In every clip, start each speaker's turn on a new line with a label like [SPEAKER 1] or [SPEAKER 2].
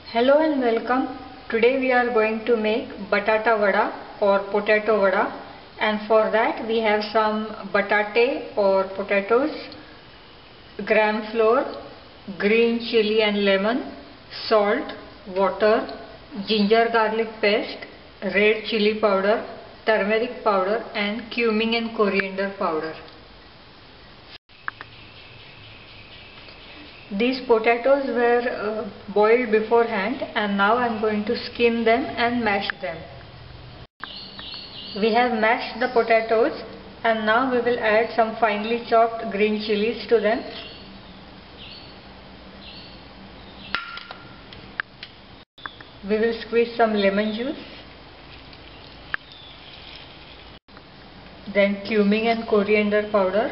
[SPEAKER 1] Hello and welcome. Today we are going to make Batata Vada or potato vada, and for that we have some batate or potatoes, gram flour, green chili and lemon, salt, water, ginger garlic paste, red chili powder, turmeric powder and cumin and coriander powder. These potatoes were boiled beforehand, and now I am going to skim them and mash them. We have mashed the potatoes, and now we will add some finely chopped green chilies to them. We will squeeze some lemon juice, then cumin and coriander powder,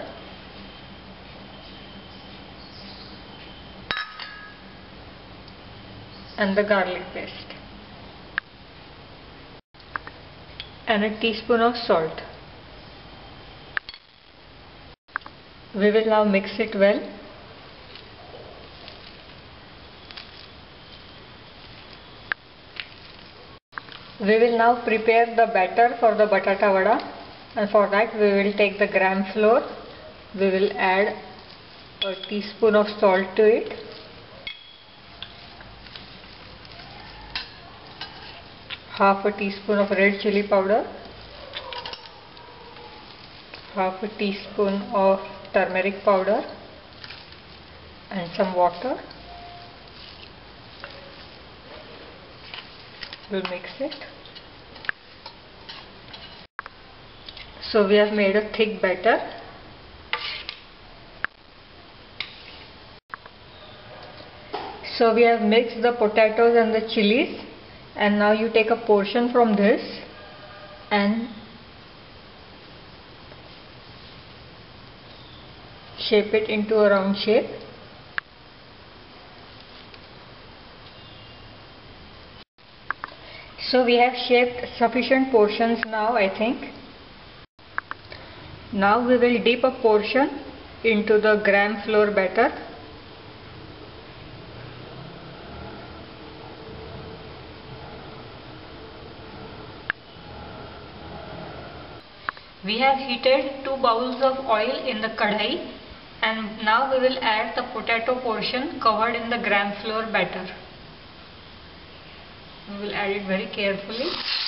[SPEAKER 1] and the garlic paste, and a teaspoon of salt. We will now mix it well. We will now prepare the batter for the batata vada, and for that we will take the gram flour. We will add a teaspoon of salt to it, half a teaspoon of red chili powder, half a teaspoon of turmeric powder and some water. We'll mix it. So we have made a thick batter. So we have mixed the potatoes and the chilies, and now you take a portion from this and shape it into a round shape. So we have shaped sufficient portions now, I think. Now we will dip a portion into the gram flour batter. We have heated 2 bowls of oil in the kadhai, and now we will add the potato portion covered in the gram flour batter. We will add it very carefully.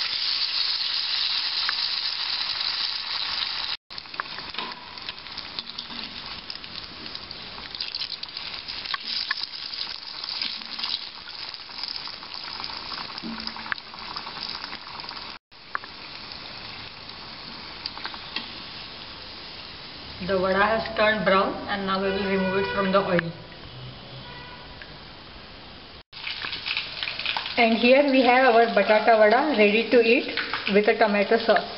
[SPEAKER 1] The vada has turned brown, and now we will remove it from the oil. And here we have our batata vada ready to eat with a tomato sauce.